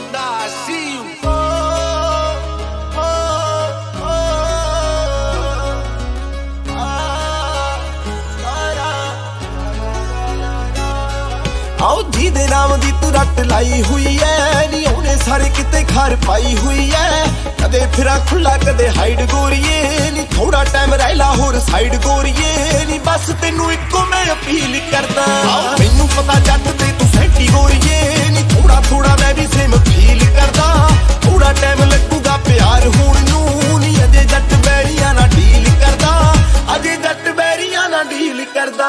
आओ जी दे नाम दी तू रट लाई हुई है नी उन्हें सारे किते घर पाई हुई है कदे फिरा खुला कदे हाइड गोरिए नी थोड़ा टाइम रह ला होर साइड गोरिए नी बस तेनू इको मैं अपील करदा मैनू पता जट ते तू सैंटी गोरिए नी थोड़ा थोड़ा मैं भी सेम फील करदा थोड़ा टाइम लगूगा प्यार होण नू नी अजे जट बैरियां ना डील करदा अजे जट बैरियां ना डील करदा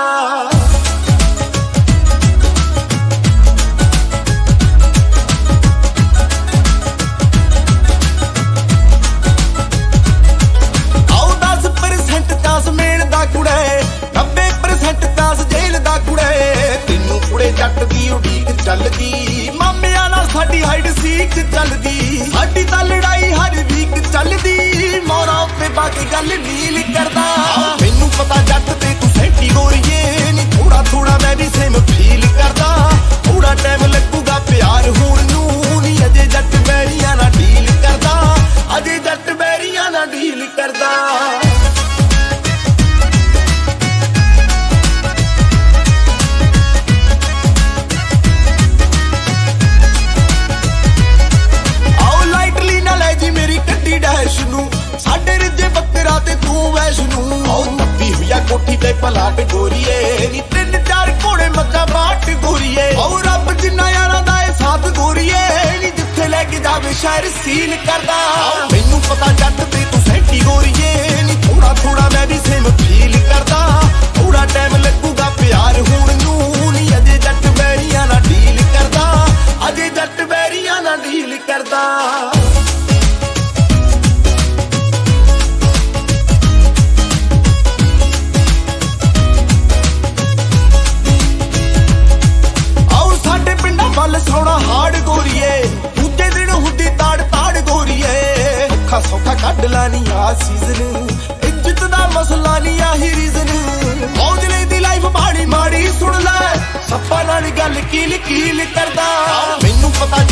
जट दी उड़ीक चलदी मामिया नाल साडी हाइड सीक चलदी साडी तां लड़ाई हर वीक चलदी मोरा उत्ते बाकी गल नील करदा मैनू पता जट ते तू सैंटी गोरिए नी थोड़ा थोड़ा मैं भी सेम फील करदा थोड़ा टाइम लगूगा प्यार होण नू नी अजे जट बैरियां ना डील करदा अजे जट बैरियां ना डील करदा साडे रिजे बकरा ते तू वैष्णू तप्पी हुई कोठी ते पलाट गोरीए नी 3-4 घोड़े मक्का बाट गोरीए रब जिन्ना यारा दा साथ गोरीए नी जिथे लेके जावे शहर सील करदा मैनू पता जट ते तू सैंटी गोरीए नी थोड़ा थोड़ा मैं भी सेम फील करदा थोड़ा टाइम लगूगा प्यार होण नू नी अजे जट बैरियां ना डील करदा अजे जट बैरियां ना डील करदा सोना हाड़ गोरीए दूजे दिन हुंदी ताड़ ताड़ गोरीए औखा सौखा कढ लानी आ सीजन इज्जत दा मसला नी आही रीजन मौजले दी लाइफ माड़ी माड़ी सुन ले सप्पा नाल गल कील कील करदा मैनू पता